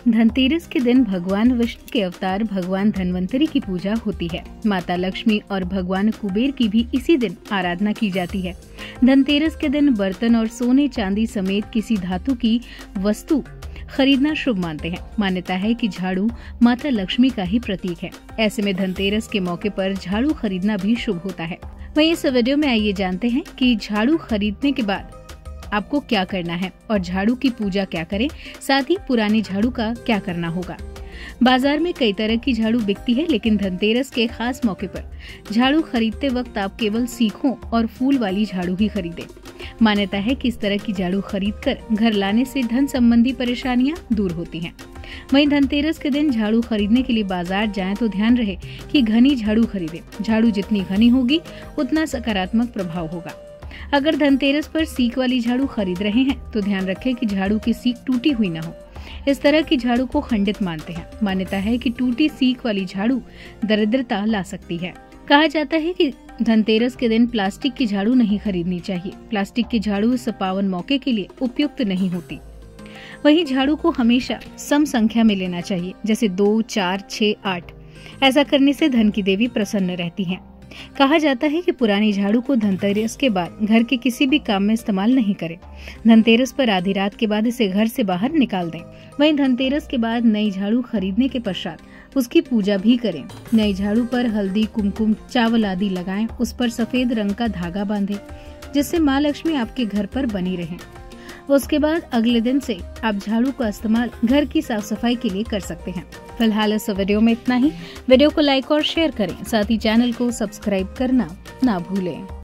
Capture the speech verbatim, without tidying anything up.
धनतेरस के दिन भगवान विष्णु के अवतार भगवान धन्वंतरी की पूजा होती है। माता लक्ष्मी और भगवान कुबेर की भी इसी दिन आराधना की जाती है। धनतेरस के दिन बर्तन और सोने चांदी समेत किसी धातु की वस्तु खरीदना शुभ मानते हैं। मान्यता है कि झाड़ू माता लक्ष्मी का ही प्रतीक है। ऐसे में धनतेरस के मौके पर झाड़ू खरीदना भी शुभ होता है। वहीं इस वीडियो में आइए जानते हैं कि झाड़ू खरीदने के बाद आपको क्या करना है और झाड़ू की पूजा क्या करें, साथ ही पुरानी झाड़ू का क्या करना होगा। बाजार में कई तरह की झाड़ू बिकती है, लेकिन धनतेरस के खास मौके पर झाड़ू खरीदते वक्त आप केवल सीखों और फूल वाली झाड़ू ही खरीदें। मान्यता है कि इस तरह की झाड़ू खरीदकर घर लाने से धन संबंधी परेशानियां दूर होती हैं। वहीं धनतेरस के दिन झाड़ू खरीदने के लिए बाजार जाएं तो ध्यान रहे कि घनी झाड़ू खरीदें। झाड़ू जितनी घनी होगी उतना सकारात्मक प्रभाव होगा। अगर धनतेरस पर सीक वाली झाड़ू खरीद रहे हैं तो ध्यान रखें कि झाड़ू की सीक टूटी हुई न हो। इस तरह की झाड़ू को खंडित मानते हैं। मान्यता है कि टूटी सीक वाली झाड़ू दरिद्रता ला सकती है। कहा जाता है कि धनतेरस के दिन प्लास्टिक की झाड़ू नहीं खरीदनी चाहिए। प्लास्टिक की झाड़ू इस पावन मौके के लिए उपयुक्त नहीं होती। वहीं झाड़ू को हमेशा सम संख्या में लेना चाहिए, जैसे दो, चार, छह, आठ। ऐसा करने से धन की देवी प्रसन्न रहती हैं। कहा जाता है कि पुरानी झाड़ू को धनतेरस के बाद घर के किसी भी काम में इस्तेमाल नहीं करें। धनतेरस पर आधी रात के बाद इसे घर से बाहर निकाल दें। वहीं धनतेरस के बाद नई झाड़ू खरीदने के पश्चात उसकी पूजा भी करें। नई झाड़ू पर हल्दी, कुमकुम, चावल आदि लगाएं। उस पर सफेद रंग का धागा बांधें, जिससे माँ लक्ष्मी आपके घर पर बनी रहें। उसके बाद अगले दिन से आप झाड़ू का इस्तेमाल घर की साफ सफाई के लिए कर सकते हैं। फिलहाल इस वीडियो में इतना ही। वीडियो को लाइक और शेयर करें, साथ ही चैनल को सब्सक्राइब करना ना भूलें।